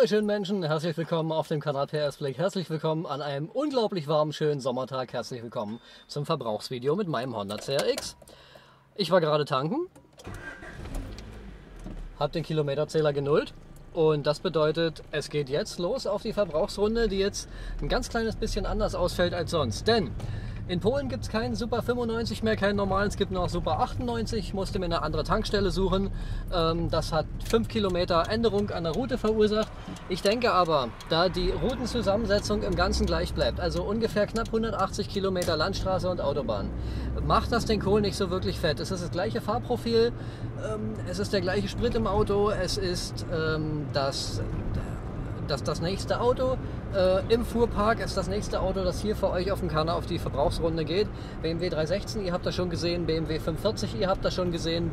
ihr schönen Menschen, herzlich willkommen auf dem Kanal PS Blick. Herzlich willkommen an einem unglaublich warmen, schönen Sommertag. Herzlich willkommen zum Verbrauchsvideo mit meinem Honda CRX. Ich war gerade tanken, habe den Kilometerzähler genullt und das bedeutet, es geht jetzt los auf die Verbrauchsrunde, die jetzt ein ganz kleines bisschen anders ausfällt als sonst. Denn in Polen gibt es keinen Super 95 mehr, keinen normalen, es gibt nur noch Super 98. Ich musste mir eine andere Tankstelle suchen. Das hat 5 Kilometer Änderung an der Route verursacht. Ich denke aber, da die Routenzusammensetzung im Ganzen gleich bleibt, also ungefähr knapp 180 Kilometer Landstraße und Autobahn, macht das den Kohl nicht so wirklich fett. Es ist das gleiche Fahrprofil, es ist der gleiche Sprit im Auto, es ist das nächste Auto im Fuhrpark, ist das nächste Auto, das hier für euch auf dem Kanal auf die Verbrauchsrunde geht. BMW 316, ihr habt das schon gesehen, BMW 540, ihr habt das schon gesehen,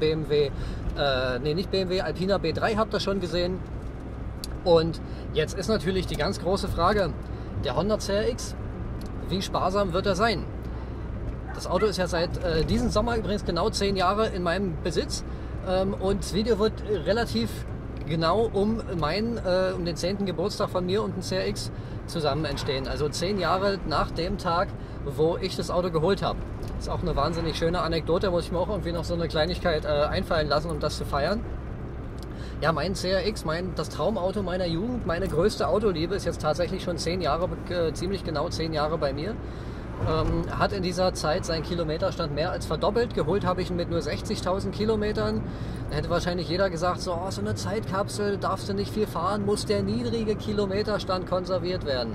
Alpina B3 habt das schon gesehen. Und jetzt ist natürlich die ganz große Frage, der Honda CRX, wie sparsam wird er sein? Das Auto ist ja seit diesem Sommer übrigens genau 10 Jahre in meinem Besitz und das Video wird relativ genau um den 10. Geburtstag von mir und dem CRX zusammen entstehen. Also 10 Jahre nach dem Tag, wo ich das Auto geholt habe. Das ist auch eine wahnsinnig schöne Anekdote, muss ich mir auch irgendwie noch so eine Kleinigkeit einfallen lassen, um das zu feiern. Ja, mein CRX, das Traumauto meiner Jugend, meine größte Autoliebe, ist jetzt tatsächlich schon 10 Jahre, ziemlich genau 10 Jahre bei mir. Hat in dieser Zeit seinen Kilometerstand mehr als verdoppelt. Geholt habe ich ihn mit nur 60.000 Kilometern. Da hätte wahrscheinlich jeder gesagt, so eine Zeitkapsel, darfst du nicht viel fahren, muss der niedrige Kilometerstand konserviert werden.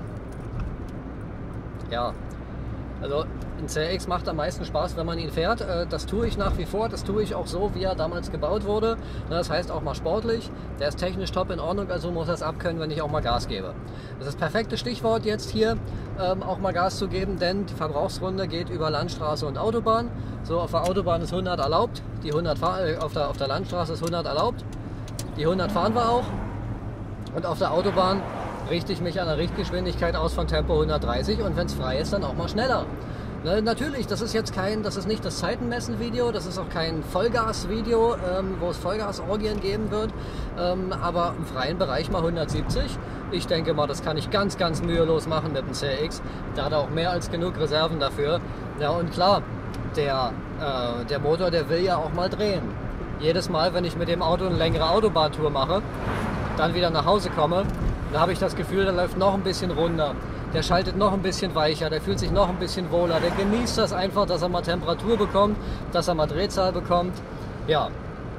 Ja, also ein CRX macht am meisten Spaß, wenn man ihn fährt. Das tue ich nach wie vor, das tue ich auch so, wie er damals gebaut wurde. Das heißt auch mal sportlich. Der ist technisch top in Ordnung, also muss er es abkönnen, wenn ich auch mal Gas gebe. Das ist das perfekte Stichwort jetzt hier, auch mal Gas zu geben, denn die Verbrauchsrunde geht über Landstraße und Autobahn. So, auf der Autobahn ist 100 erlaubt, die 100 auf der Landstraße ist 100 erlaubt. Die 100 fahren wir auch. Und auf der Autobahn richte ich mich an der Richtgeschwindigkeit aus von Tempo 130 und wenn es frei ist, dann auch mal schneller. Natürlich, das ist nicht das Zeitenmessen-Video, das ist auch kein Vollgas-Video, wo es Vollgas-Orgien geben wird, aber im freien Bereich mal 170. Ich denke mal, das kann ich ganz, ganz mühelos machen mit dem CRX. Da hat er auch mehr als genug Reserven dafür. Ja, und klar, der Motor, der will ja auch mal drehen. Jedes Mal, wenn ich mit dem Auto eine längere Autobahntour mache, dann wieder nach Hause komme, da habe ich das Gefühl, der läuft noch ein bisschen runter. Der schaltet noch ein bisschen weicher, der fühlt sich noch ein bisschen wohler, der genießt das einfach, dass er mal Temperatur bekommt, dass er mal Drehzahl bekommt. Ja,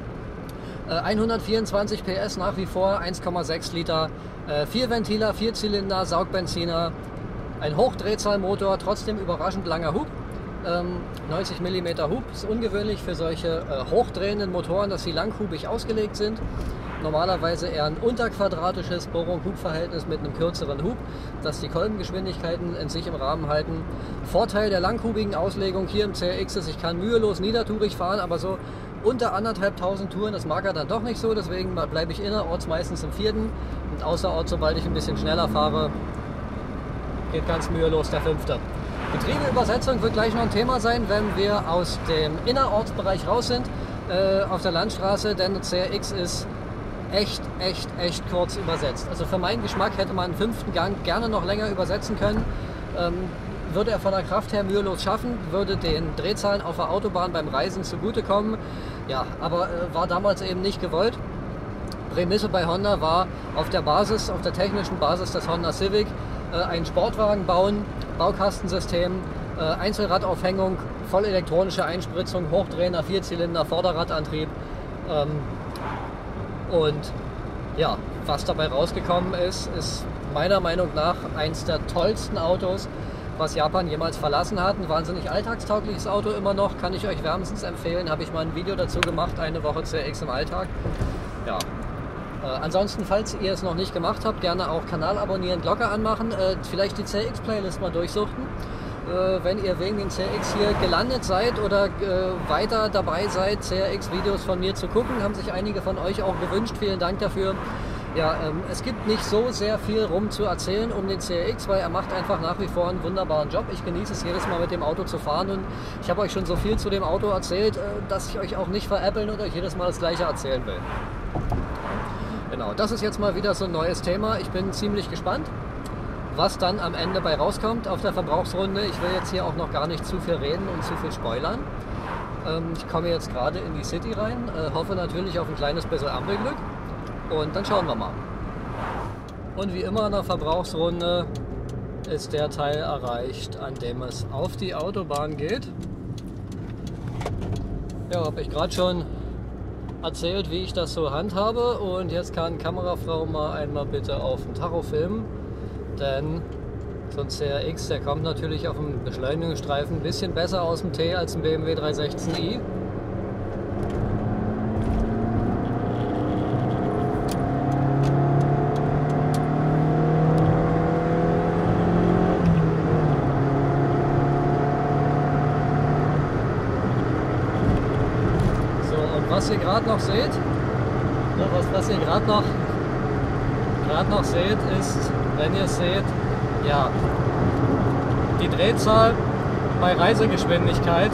124 PS nach wie vor, 1,6 Liter, 4 Ventiler, 4 Zylinder, Saugbenziner, ein Hochdrehzahlmotor, trotzdem überraschend langer Hub, 90 mm Hub, ist ungewöhnlich für solche hochdrehenden Motoren, dass sie langhubig ausgelegt sind. Normalerweise eher ein unterquadratisches Bohrung-Hub-Verhältnis mit einem kürzeren Hub, dass die Kolbengeschwindigkeiten in sich im Rahmen halten. Vorteil der langhubigen Auslegung hier im CRX ist, ich kann mühelos niedertourig fahren, aber so unter 1.500 Touren, das mag er dann doch nicht so, deswegen bleibe ich innerorts meistens im 4. und außerorts, sobald ich ein bisschen schneller fahre, geht ganz mühelos der 5. Getriebeübersetzung wird gleich noch ein Thema sein, wenn wir aus dem Innerortsbereich raus sind, auf der Landstraße, denn der CRX ist echt kurz übersetzt. Also für meinen Geschmack hätte man einen 5. Gang gerne noch länger übersetzen können. Würde er von der Kraft her mühelos schaffen, würde den Drehzahlen auf der Autobahn beim Reisen zugutekommen. Ja, aber war damals eben nicht gewollt. Prämisse bei Honda war auf der technischen Basis des Honda Civic, einen Sportwagen bauen, Baukastensystem, Einzelradaufhängung, voll elektronische Einspritzung, hochdrehender 4-Zylinder, Vorderradantrieb. Und ja, was dabei rausgekommen ist meiner Meinung nach eins der tollsten Autos, was Japan jemals verlassen hat. Ein wahnsinnig alltagstaugliches Auto immer noch, kann ich euch wärmstens empfehlen. Habe ich mal ein Video dazu gemacht, eine Woche CRX im Alltag. Ja. Ansonsten, falls ihr es noch nicht gemacht habt, gerne auch Kanal abonnieren, Glocke anmachen, vielleicht die CRX-Playlist mal durchsuchten. Wenn ihr wegen den CRX hier gelandet seid oder weiter dabei seid, CRX-Videos von mir zu gucken, haben sich einige von euch auch gewünscht. Vielen Dank dafür. Ja, es gibt nicht so sehr viel rum zu erzählen um den CRX, weil er macht einfach nach wie vor einen wunderbaren Job. Ich genieße es jedes Mal mit dem Auto zu fahren und ich habe euch schon so viel zu dem Auto erzählt, dass ich euch auch nicht veräppeln und euch jedes Mal das Gleiche erzählen will. Genau, das ist jetzt mal wieder so ein neues Thema. Ich bin ziemlich gespannt, was dann am Ende bei rauskommt auf der Verbrauchsrunde. Ich will jetzt hier auch noch gar nicht zu viel reden und zu viel spoilern. Ich komme jetzt gerade in die City rein, hoffe natürlich auf ein kleines bisschen Ampelglück und dann schauen wir mal. Und wie immer in der Verbrauchsrunde ist der Teil erreicht, an dem es auf die Autobahn geht. Ja, habe ich gerade schon erzählt, wie ich das so handhabe, und jetzt kann Kamerafrau mal einmal bitte auf den Tacho filmen, denn so ein CRX, der kommt natürlich auf dem Beschleunigungsstreifen ein bisschen besser aus dem T als ein BMW 316i. Was ihr gerade noch seht, was ihr gerade noch seht, ist, wenn ihr seht, ja, die Drehzahl bei Reisegeschwindigkeit,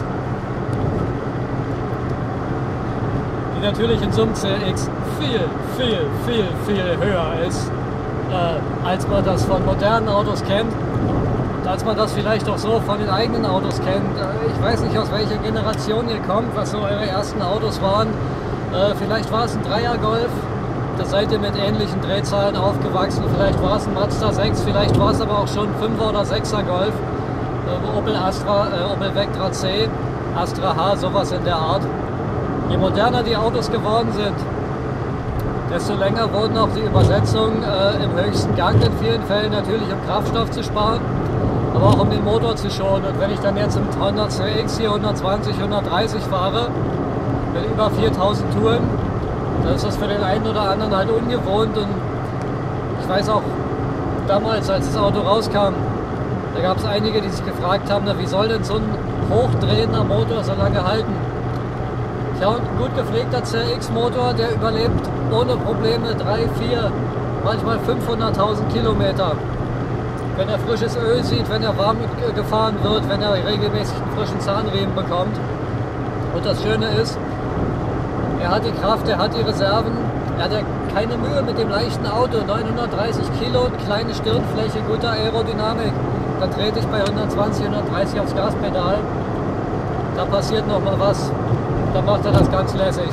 die natürlich in so einem CRX viel höher ist, als man das von modernen Autos kennt. Als man das vielleicht auch so von den eigenen Autos kennt. Ich weiß nicht, aus welcher Generation ihr kommt, was so eure ersten Autos waren. Vielleicht war es ein Dreier-Golf, da seid ihr mit ähnlichen Drehzahlen aufgewachsen. Vielleicht war es ein Mazda 6, vielleicht war es aber auch schon ein 5er oder 6er Golf. Opel Astra, Opel Vectra C, Astra H, sowas in der Art. Je moderner die Autos geworden sind, desto länger wurden auch die Übersetzungen im höchsten Gang, in vielen Fällen natürlich, um Kraftstoff zu sparen, aber auch um den Motor zu schonen. Und wenn ich dann jetzt im Honda CX hier 120, 130 fahre, mit über 4000 Touren, dann ist das für den einen oder anderen halt ungewohnt. Und ich weiß auch, damals, als das Auto rauskam, da gab es einige, die sich gefragt haben, na, wie soll denn so ein hochdrehender Motor so lange halten? Ja, und ein gut gepflegter CRX-Motor, der überlebt ohne Probleme 3, 4, manchmal 500.000 Kilometer. Wenn er frisches Öl sieht, wenn er warm gefahren wird, wenn er regelmäßig einen frischen Zahnriemen bekommt. Und das Schöne ist, er hat die Kraft, er hat die Reserven, er hat ja keine Mühe mit dem leichten Auto. 930 Kilo, kleine Stirnfläche, gute Aerodynamik. Dann trete ich bei 120, 130 aufs Gaspedal. Da passiert noch mal was. Dann macht er das ganz lässig.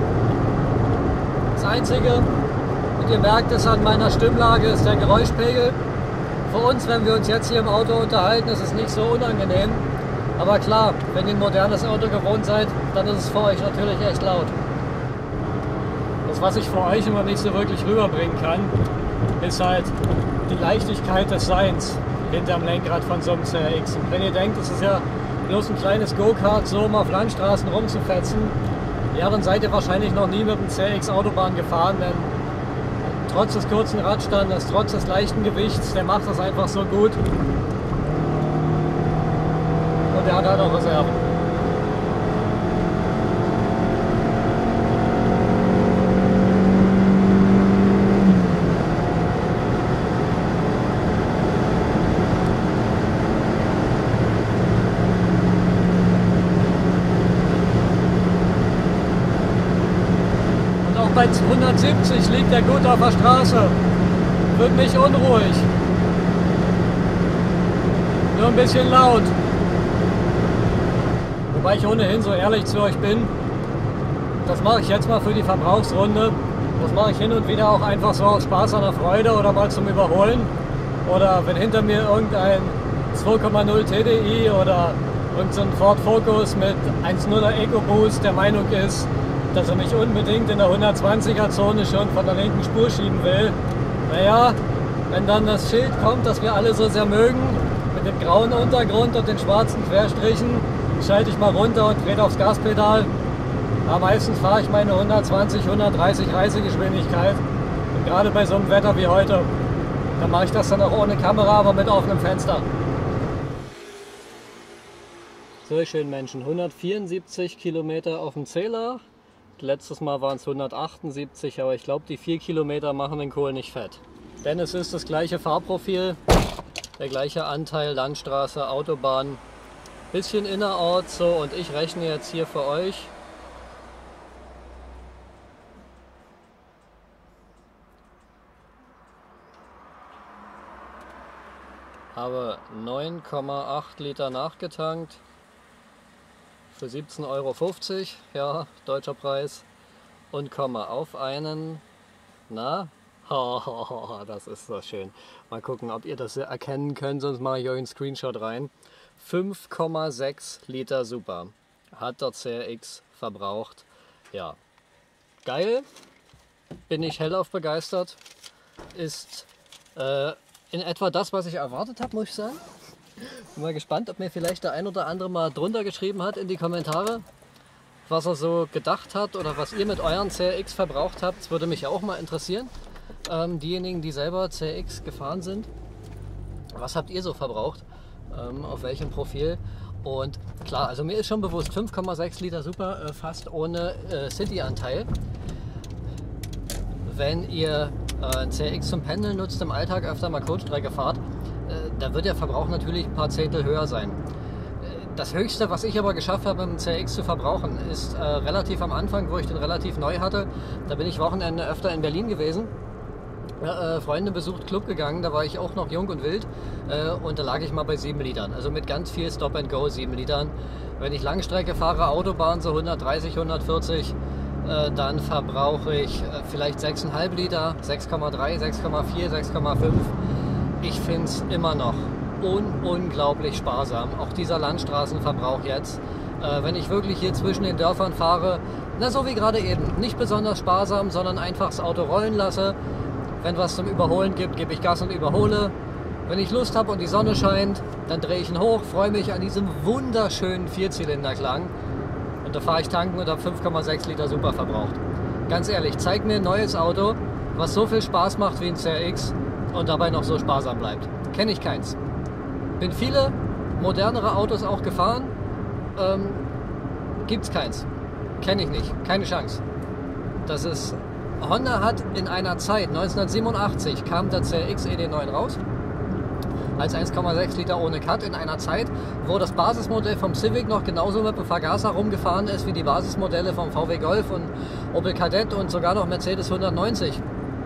Das Einzige, und ihr merkt es an meiner Stimmlage, ist der Geräuschpegel. Für uns, wenn wir uns jetzt hier im Auto unterhalten, ist es nicht so unangenehm. Aber klar, wenn ihr ein modernes Auto gewohnt seid, dann ist es für euch natürlich echt laut. Das, was ich für euch immer nicht so wirklich rüberbringen kann, ist halt die Leichtigkeit des Seins hinterm Lenkrad von so einem CRX. Und wenn ihr denkt, es ist ja bloß ein kleines Go-Kart, so um auf Landstraßen rumzufetzen, ja, dann seid ihr wahrscheinlich noch nie mit dem CRX Autobahn gefahren, denn trotz des kurzen Radstandes, trotz des leichten Gewichts, der macht das einfach so gut. Und der hat halt auch Reserven. Bei 170 liegt er gut auf der Straße, wird nicht unruhig, nur ein bisschen laut. Wobei ich ohnehin so ehrlich zu euch bin, das mache ich jetzt mal für die Verbrauchsrunde, das mache ich hin und wieder auch einfach so aus Spaß an der Freude oder mal zum Überholen. Oder wenn hinter mir irgendein 2,0 TDI oder irgendein Ford Focus mit 1.0er EcoBoost der Meinung ist, dass er mich unbedingt in der 120er Zone schon von der linken Spur schieben will. Naja, wenn dann das Schild kommt, das wir alle so sehr mögen, mit dem grauen Untergrund und den schwarzen Querstrichen, schalte ich mal runter und trete aufs Gaspedal. Ja, meistens fahre ich meine 120, 130 Reisegeschwindigkeit. Und gerade bei so einem Wetter wie heute, dann mache ich das dann auch ohne Kamera, aber mit offenem Fenster. So schön, Menschen. 174 Kilometer auf dem Zähler. Letztes Mal waren es 178, aber ich glaube, die 4 Kilometer machen den Kohl nicht fett. Denn es ist das gleiche Fahrprofil, der gleiche Anteil Landstraße, Autobahn, bisschen innerorts so, und ich rechne jetzt hier für euch Habe 9,8 Liter nachgetankt für 17,50 Euro, ja, deutscher Preis, und komme auf einen, na, das ist so schön. Mal gucken, ob ihr das erkennen könnt, sonst mache ich euch einen Screenshot rein. 5,6 Liter Super hat der CRX verbraucht. Ja, geil, bin ich hellauf begeistert. Ist in etwa das, was ich erwartet habe, muss ich sagen. Bin mal gespannt, ob mir vielleicht der ein oder andere mal drunter geschrieben hat in die Kommentare, was er so gedacht hat oder was ihr mit euren CRX verbraucht habt. Das würde mich auch mal interessieren. Diejenigen, die selber CRX gefahren sind, was habt ihr so verbraucht? Auf welchem Profil? Und klar, also mir ist schon bewusst, 5,6 Liter Super, fast ohne City-Anteil. Wenn ihr ein CRX zum Pendeln nutzt, im Alltag öfter mal Kurzstrecke fahrt, da wird der Verbrauch natürlich ein paar Zehntel höher sein. Das Höchste, was ich aber geschafft habe, mit dem CRX zu verbrauchen, ist relativ am Anfang, wo ich den relativ neu hatte. Da bin ich Wochenende öfter in Berlin gewesen. Freunde besucht, Club gegangen, da war ich auch noch jung und wild und da lag ich mal bei 7 Litern, also mit ganz viel Stop and Go 7 Litern. Wenn ich Langstrecke fahre, Autobahn so 130, 140, dann verbrauche ich vielleicht 6,5 Liter, 6,3, 6,4, 6,5. Ich finde es immer noch unglaublich sparsam, auch dieser Landstraßenverbrauch jetzt. Wenn ich wirklich hier zwischen den Dörfern fahre, na so wie gerade eben, nicht besonders sparsam, sondern einfach das Auto rollen lasse. Wenn was zum Überholen gibt, gebe ich Gas und überhole. Wenn ich Lust habe und die Sonne scheint, dann drehe ich ihn hoch, freue mich an diesem wunderschönen Vierzylinderklang. Und da fahre ich tanken und habe 5,6 Liter Super verbraucht. Ganz ehrlich, zeig mir ein neues Auto, was so viel Spaß macht wie ein CRX und dabei noch so sparsam bleibt. Kenne ich keins. Bin viele modernere Autos auch gefahren, gibt's keins. Kenne ich nicht, keine Chance. Das ist... Honda hat in einer Zeit, 1987 kam der CRX ED9 raus, als 1,6 Liter ohne Cut, in einer Zeit, wo das Basismodell vom Civic noch genauso mit dem Vergaser rumgefahren ist wie die Basismodelle vom VW Golf und Opel Kadett und sogar noch Mercedes 190.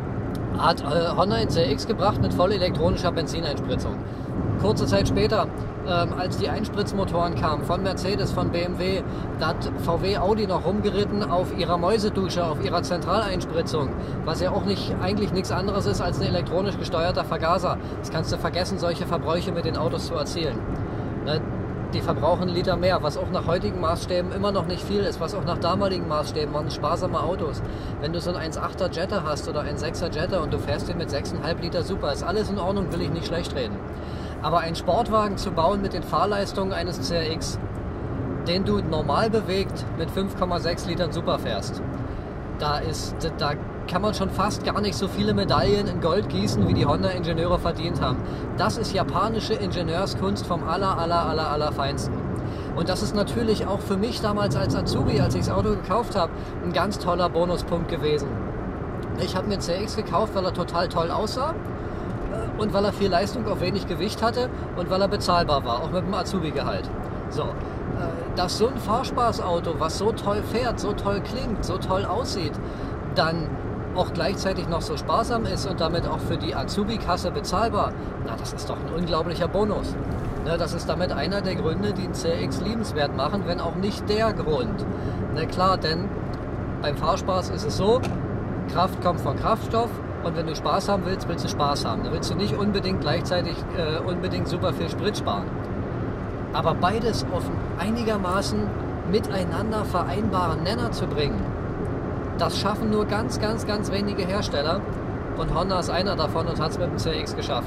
Hat Honda ein CRX gebracht mit voll elektronischer Benzineinspritzung. Kurze Zeit später, als die Einspritzmotoren kamen von Mercedes, von BMW, da hat VW Audi noch rumgeritten auf ihrer Mäusedusche, auf ihrer Zentraleinspritzung, was ja auch eigentlich nichts anderes ist als ein elektronisch gesteuerter Vergaser. Das kannst du vergessen, solche Verbräuche mit den Autos zu erzielen. Ne? Die verbrauchen einen Liter mehr, was auch nach heutigen Maßstäben immer noch nicht viel ist, was auch nach damaligen Maßstäben waren sparsame Autos. Wenn du so einen 1,8er Jetta hast oder einen 6er Jetta und du fährst den mit 6,5 Liter Super, ist alles in Ordnung, will ich nicht schlecht reden. Aber einen Sportwagen zu bauen mit den Fahrleistungen eines CRX, den du normal bewegt mit 5,6 Litern Super fährst, da kann man schon fast gar nicht so viele Medaillen in Gold gießen, wie die Honda-Ingenieure verdient haben. Das ist japanische Ingenieurskunst vom allerfeinsten. Und das ist natürlich auch für mich damals als Azubi, als ich das Auto gekauft habe, ein ganz toller Bonuspunkt gewesen. Ich habe mir einen CRX gekauft, weil er total toll aussah und weil er viel Leistung auf wenig Gewicht hatte und weil er bezahlbar war, auch mit dem Azubi-Gehalt. So, dass so ein Fahrspaßauto, was so toll fährt, so toll klingt, so toll aussieht, dann auch gleichzeitig noch so sparsam ist und damit auch für die Azubi-Kasse bezahlbar, na, das ist doch ein unglaublicher Bonus. Ne, das ist damit einer der Gründe, die einen CRX liebenswert machen, wenn auch nicht der Grund. Na klar, denn beim Fahrspaß ist es so, Kraft kommt von Kraftstoff und wenn du Spaß haben willst, willst du Spaß haben. Da willst du nicht unbedingt gleichzeitig unbedingt super viel Sprit sparen. Aber beides auf einigermaßen miteinander vereinbaren Nenner zu bringen, das schaffen nur ganz wenige Hersteller und Honda ist einer davon und hat es mit dem CRX geschafft.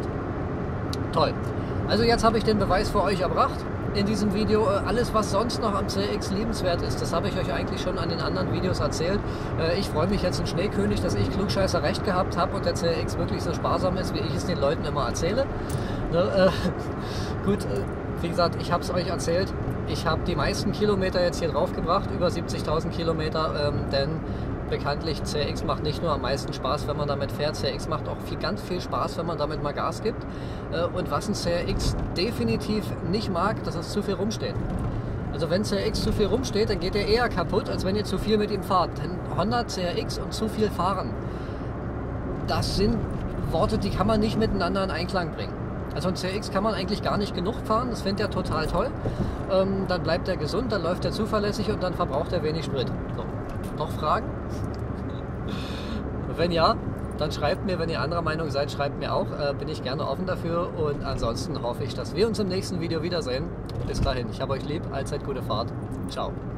Toll. Also jetzt habe ich den Beweis für euch erbracht in diesem Video. Alles, was sonst noch am CRX liebenswert ist, das habe ich euch eigentlich schon an den anderen Videos erzählt. Ich freue mich jetzt ein Schneekönig, dass ich Klugscheißer recht gehabt habe und der CRX wirklich so sparsam ist, wie ich es den Leuten immer erzähle. Gut, wie gesagt, ich habe es euch erzählt. Ich habe die meisten Kilometer jetzt hier drauf gebracht, über 70.000 Kilometer, denn bekanntlich CRX macht nicht nur am meisten Spaß, wenn man damit fährt, CRX macht auch ganz viel Spaß, wenn man damit mal Gas gibt. Und was ein CRX definitiv nicht mag, das ist zu viel rumstehen. Also wenn CRX zu viel rumsteht, dann geht er eher kaputt, als wenn ihr zu viel mit ihm fahrt. Denn Honda, CRX und zu viel fahren, das sind Worte, die kann man nicht miteinander in Einklang bringen. Also ein CX kann man eigentlich gar nicht genug fahren, das findet er total toll. Dann bleibt er gesund, dann läuft er zuverlässig und dann verbraucht er wenig Sprit. So. Noch Fragen? Wenn ja, dann schreibt mir, wenn ihr anderer Meinung seid, schreibt mir auch. Bin ich gerne offen dafür und ansonsten hoffe ich, dass wir uns im nächsten Video wiedersehen. Bis dahin, ich habe euch lieb, allzeit gute Fahrt. Ciao.